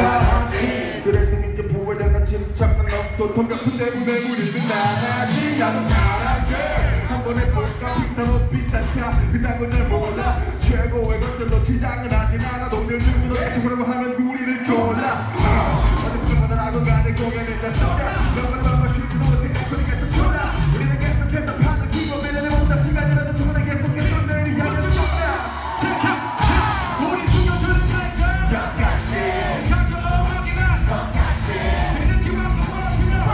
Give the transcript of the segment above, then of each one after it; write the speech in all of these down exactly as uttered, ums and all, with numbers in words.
잘하지. 그래서 이제 부활대가 침착은 없어. 돈 같은 대부분의 우리는 나가지. 나도 잘하게 한번 해볼까. 비싼 옷 비싼 차 그딴 건 잘 몰라. 최고의 것들로 지장은 하진 않아. 돈을 들고 너같이 그러고 하면 우리를 졸라. 어디서 그만을 하고 가는 공연을 다 쏘냐. 너만 너만 쉬지도 못해. 우리 계속 졸라. 우리는 계속해서 판을 키고 미래를 본다. 시간이라도 충분히 계속해서 내일이 향해 쏜다. 우리 죽여주는 결정 여기까지 가져오기 나서까지 그 느낌만큼 원하시면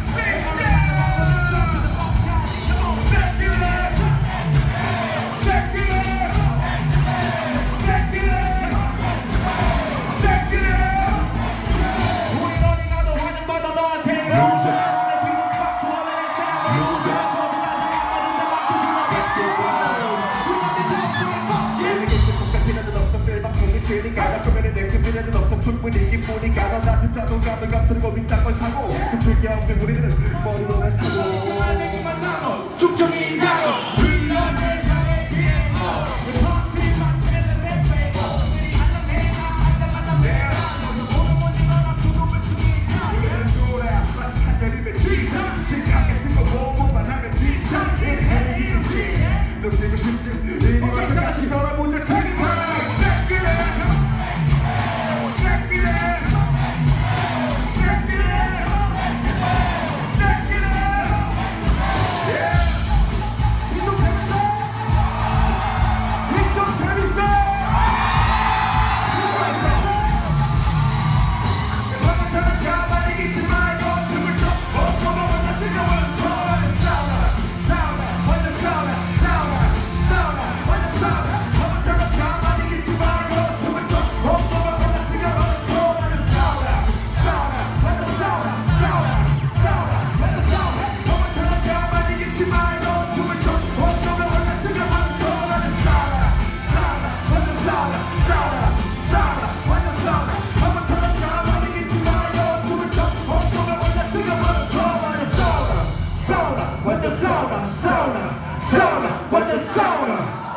나 그면에 내 금이라도 없어 충분히 기쁘니까 너 나한테 자존감을 감추고 비싼 걸 사고 훔칠 게 없는 우리들은 머리로 날 사고 죽정인가요 Soda, what the soda, soda, soda, what the soda.